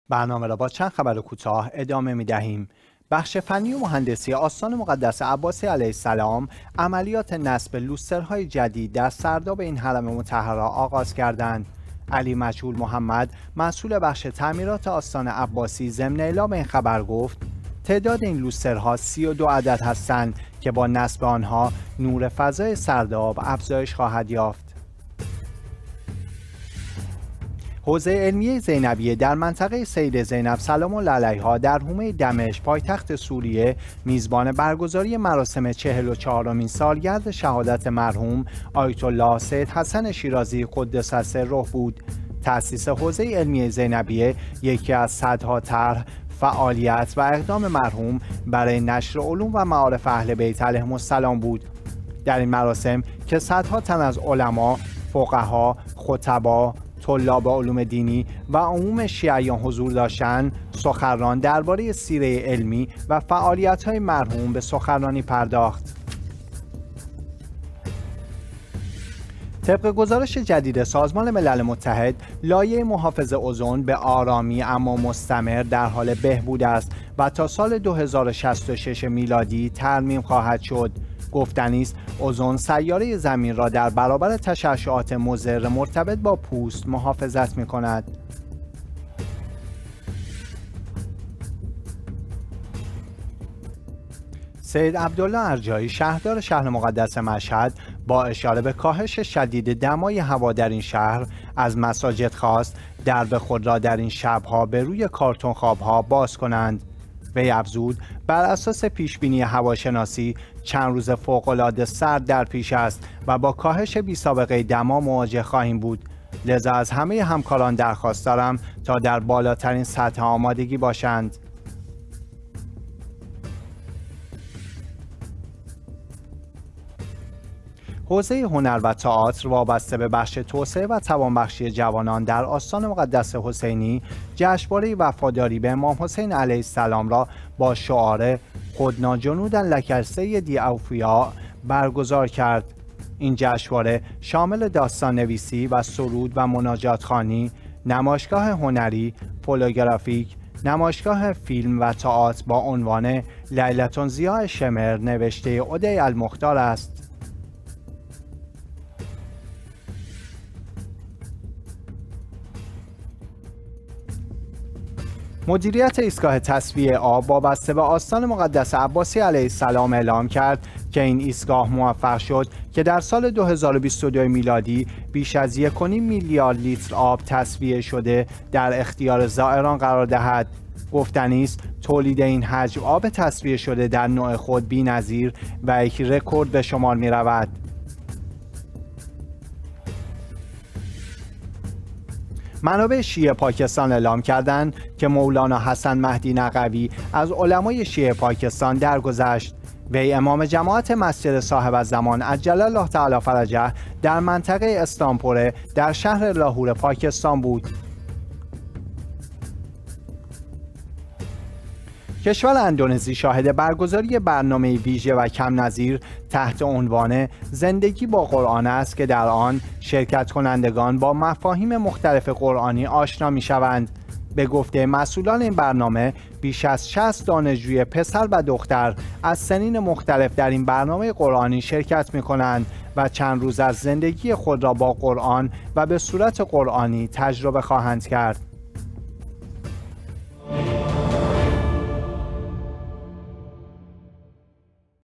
برنامه را با چند خبر کوتاه ادامه می دهیم. بخش فنی و مهندسی آستان مقدس عباسی علیه السلام عملیات نصب لوسترهای جدید در سرداب این حرم مطهر را آغاز کردند. علی مجهول محمد مسئول بخش تعمیرات آستان عباسی ضمن اعلام این خبر گفت تعداد این لوسترها 32 عدد هستند که با نصب آنها نور فضای سرداب افزایش خواهد یافت. حوزه علمیه زینبیه در منطقه سید زینب سلام الله علیها در حومه دمشق پایتخت سوریه میزبان برگزاری مراسم 44مین سالگرد شهادت مرحوم آیت الله سید حسن شیرازی قدس سره بود. تأسیس حوزه علمیه زینبیه یکی از صدها طرح، فعالیت و اقدام مرحوم برای نشر علوم و معارف اهل بیت علیهم السلام بود. در این مراسم که صدها تن از علما، فقها، خطبا، طلاب علوم دینی و عموم شیعیان حضور داشتند، سخنران درباره سیره علمی و فعالیت‌های مرحوم به سخنرانی پرداخت. طبق گزارش جدید سازمان ملل متحد، لایه محافظ اوزون به آرامی اما مستمر در حال بهبود است و تا سال 2066 میلادی ترمیم خواهد شد. گفتنی است اوزون سیاره زمین را در برابر تشعشعات مضر مرتبط با پوست محافظت می‌کند. سید عبدالله ارجایی شهردار شهر مقدس مشهد با اشاره به کاهش شدید دمای هوا در این شهر از مساجد خواست درب خود را در این شب‌ها به روی کارتون خواب‌ها باز کنند. وی افزود بر اساس پیشبینی هواشناسی چند روز فوق‌العاده سرد در پیش است و با کاهش بی‌سابقه دما مواجه خواهیم بود. لذا از همه همکاران درخواست دارم تا در بالاترین سطح آمادگی باشند. حوزه هنر و تئاتر وابسته به بخش توسعه و توانبخشی جوانان در آستان مقدس حسینی جشنواره وفاداری به امام حسین علیه السلام را با شعار خدنا جنودا لک السیدی اوفیا برگزار کرد. این جشنواره شامل داستان نویسی و سرود و مناجات خوانی، نمایشگاه هنری، فولوگرافیک، نمایشگاه فیلم و تئاتر با عنوان لیلة ضیاء شمر نوشته عدی المختار است. مدیریت ایستگاه تصفیه آب وابسته به آستان مقدس عباسی علیه السلام اعلام کرد که این ایستگاه موفق شد که در سال 2022 میلادی بیش از 1.5 میلیارد لیتر آب تصفیه شده در اختیار زائران قرار دهد. گفتنی است تولید این حجم آب تصفیه شده در نوع خود بی‌نظیر و یک رکورد به شمار می رود. منابع شیعه پاکستان اعلام کردند که مولانا حسن مهدی نقوی از علمای شیعه پاکستان درگذشت. وی امام جماعت مسجد صاحب الزمان عجل الله تعالی فرجه در منطقه استانپوره در شهر لاهور پاکستان بود. کشور اندونزی شاهد برگزاری برنامه ویژه و کم نظیر تحت عنوان زندگی با قرآن است که در آن شرکت کنندگان با مفاهیم مختلف قرآنی آشنا می شوند. به گفته مسئولان این برنامه بیش از 60 دانشجوی پسر و دختر از سنین مختلف در این برنامه قرآنی شرکت می کنند و چند روز از زندگی خود را با قرآن و به صورت قرآنی تجربه خواهند کرد.